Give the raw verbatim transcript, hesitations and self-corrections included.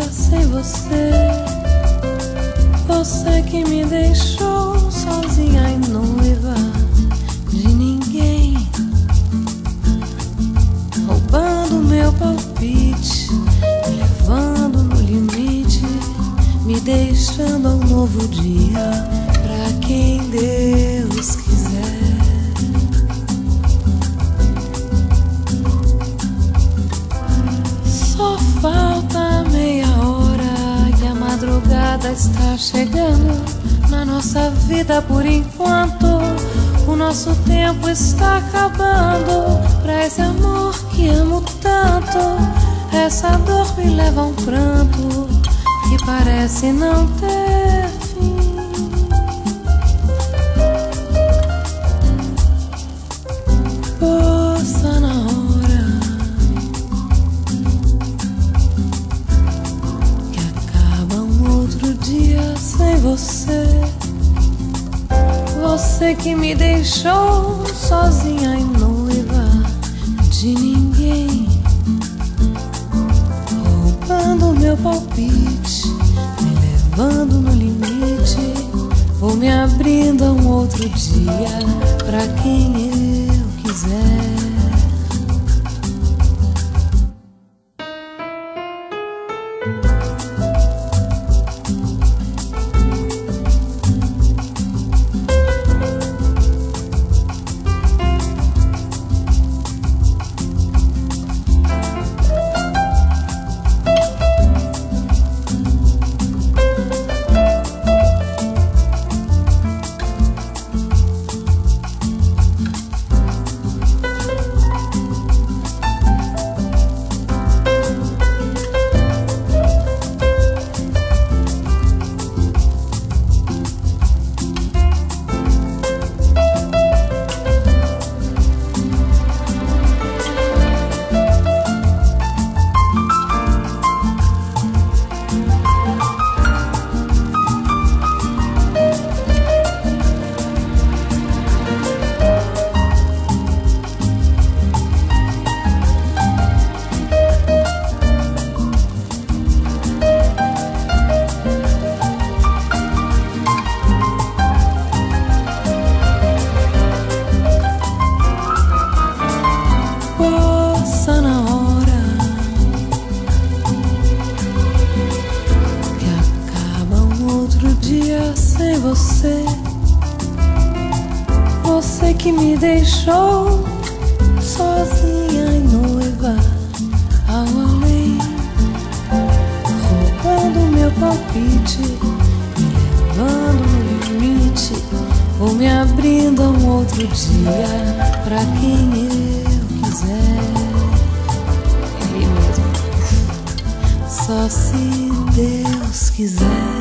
sem você. Você que me deixou sozinha e noiva de ninguém, roubando meu palpite, me levando no limite, me deixando ao novo dia pra quem Deus quiser. Só falta meia hora e a madrugada está chegando na nossa vida por enquanto. O nosso tempo está acabando pra esse amor que amo tanto. Essa dor me leva a um pranto que parece não ter fim. Poça na hora que acaba um outro dia sem você. Você que me deixou sozinha e noiva de ninguém, roubando meu palpite, me levando no limite, ou me abrindo a um outro dia pra quem eu quiser. Sem você, você que me deixou sozinha e noiva ao além, roubando meu palpite, me levando no limite, ou me abrindo a um outro dia pra quem eu quiser. É aí mesmo. Só se Deus quiser.